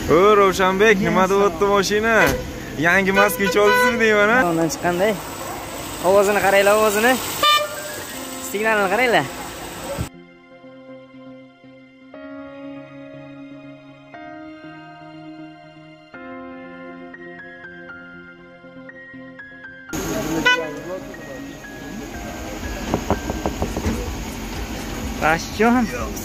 O Ravshanbek, nima deyapti mashina? Yangi Moskvich oldingizmi deyman-a? Ondan chiqqanday. Ovozini qaranglar, ovozini. Signalini qaranglar. Qashjon.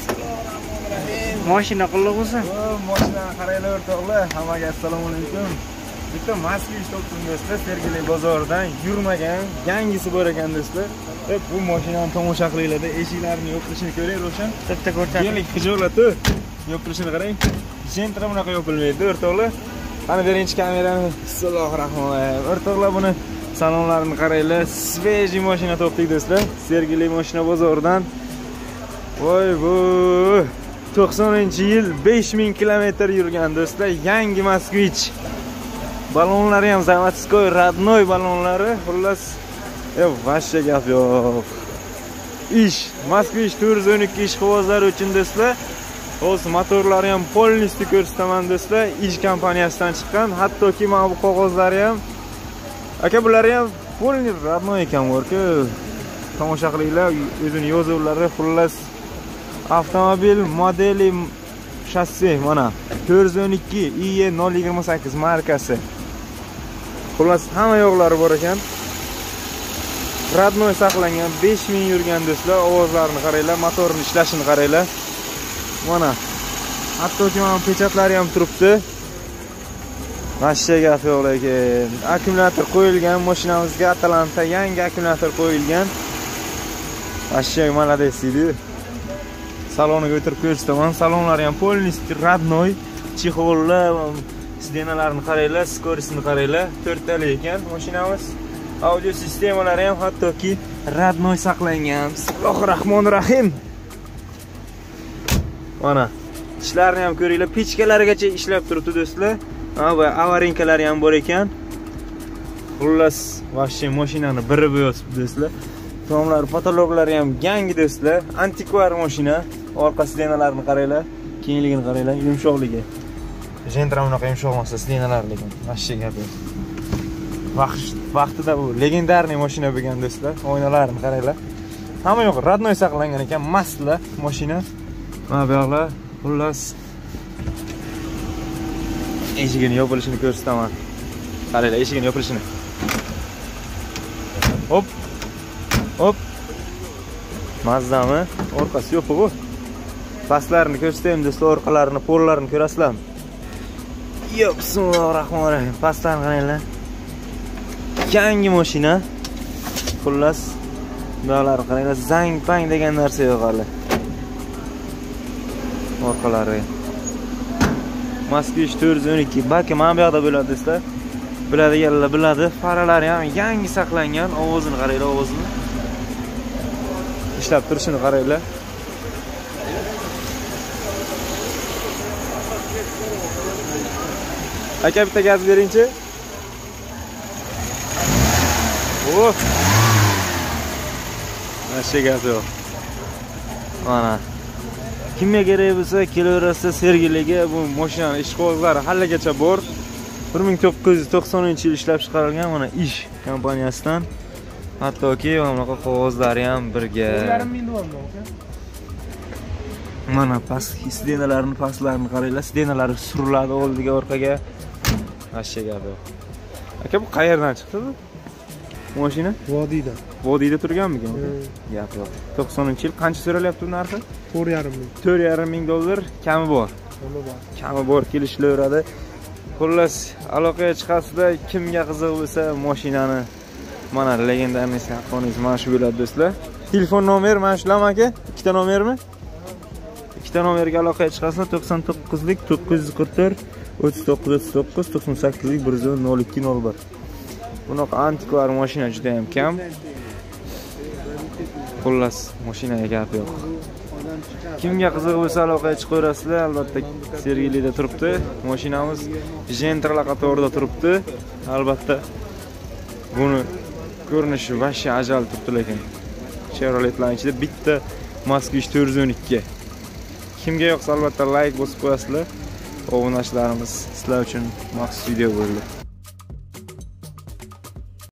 Mashina qulluq bo'lsin. Mashinani qaranglar o'rtoqlar. Hammaga assalomu alaykum. Bitta Moskvich topdim do'stlar, Sergeli bozoridan yurmagan, yangisi bor ekan do'stlar. Bu mashinani tomosha qilinglar-da, eshiklarini yopilishini ko'ring, Ravshan. Bitta ko'rsatib. Keling, xijolatni yopilishini qarang. Jentra bunaqa yopilmaydi, o'rtoqlar. Qani birinchi kamerani. Bismillahirrohmanirrohim. O'rtoqlar, buni salonlarini qaranglar. Svejiy mashina topdik do'stlar. Sergeli mashina bozoridan. Voy bu 90-yil 5000 kilometr yurgan do'stlar, yangi Moskvich. Balonlari ham zavodskoy, родной balonlari. Xullas, vashcha gap yo'q. Ish, Moskvich 412 ish quvozlari uchun do'stlar. O'z motorlari ham polnisti ko'rsataman do'stlar. Ish kompaniyasidan chiqqan, hattoki mana bu qog'ozlari ham. Aka, bular ham polni родной ekan ku. Tomosha qilinglar, o'zini yozuvlari. Xullas, avtomobil modeli shassi mana 412 IE028 markasi. Xullas, hamma yo'qlari bor ekan. Radnoy saqlangan, 5000 yurgan do'stlar. Ovozlarini qaranglar, motorning ishlashini qaranglar. Mana hattoki mana pechatlari ham turibdi. Vashcha gap yo'q lekin. Akkumulyator qo'yilgan, mashinamizga Atalanta yangi akkumulyator qo'yilgan. Vashcha malades edi. Saloniga o'tirib ko'rsataman. Salonlari ham polnisti родной. Chexollar, sidenalarini qaranglar, skorisini qaranglar. 4 tali ekan mashinamiz. Audio sistemalari ham hattoki родной saqlangan. Bismillahirrohmanirrohim. Mana ishlarni ham ko'ringlar. Pechkalarigacha ishlab turibdi do'stlar. Va avarinkalari ham bor ekan. Xullas, vashcha mashinani biri bo'yotib do'stlar. Tomlar, patologlari ham yangi do'stlar. Antikvar mashina. Orqa sidenalarini qaranglar, kengligini qaranglar, yumshoqligi. Jentra unaqa yumshoq emas, sidenalar lekin vashcha gap yo'q. Vaqtida bu legendarniy mashina bo'lgan do'stlar. Oynalarini qaranglar. Hamma yo'q, родной saqlangan ekan, mastlar mashina. Mana bu yoqlar, xullas eshigini yopilishini ko'rsataman. Qaranglar, eshigini yopilishini. Hop. Hop. Mazdami? Orqasi yo'q bu. Pastlarini ko'rsataymi do'stlar, orqalarini, pollarini ko'rasizlarmi? Yo'q, bismillahirrohmanirrohim. Pastlarini qaranglar. Yangi mashina. Xullas, bularni qaranglar, zang-pang degan narsa yo'q hali. Orqalari. Moskvich 412. Balki mana bu yoqda bo'ladi do'stlar. Biladiganlar biladi. Faralari ham yangi saqlangan. Ovozini qaranglar, ovozini. Ishlab turishini qaranglar. Aka, bitta gaz bering-chi. Oh. Vashcha gaz yo'q. Mana. Kimga kerak bo'lsa, kelaversa Sergeliga bu mashinaning ish qog'ozlari haligacha bor. 1990-yil ishlab chiqarilgan mana ish kompaniyasidan. Hattoki bunaqa qog'ozlari ham birga. 4,5 dollarmi aka? Mana pastki sidenalarini, pastlarini qaranglar. Sidenalari suriladi oldiga, orqaga. Vashcha gap yo'q. Aka, bu qayerdan chiqdi bu? Mashina Vodiyda. Vodiyda turganmikan? Gap yo'q. 90-yil qancha so'ralyapti bu narxi? 4,5 ming. 4,5 dollar kami bor. Kami bor, kelishilaveradi. Xullas, aloqaga chiqasizda kimga qiziq bo'lsa, mashinani mana legendarniy saqlaningiz mana shu bo'ladi do'stlar. Telefon nomer mana shularmi aka? Ikkita nomermi? Ikkita nomerga aloqaga chiqasizlar. 99lik 944 3939 98lik 100201. Bunaqa antikvar mashina juda ham kam. Xullas, mashinaga gap yo'q. Kimga qiziq bo'lsa aloqaga chiqaverasizlar. Albatta Sergelida turibdi. Mashinamiz Gentralar qatorida turibdi. Albatta buni ko'rinishi vashcha ajal turibdi lekin. Chevroletlar ichida bitta Moskvich 412. Kimga yoqsa albatta like bosib qo'yasizlar. Obunachilarimiz sizlar uchun maxsus video bo'ldi.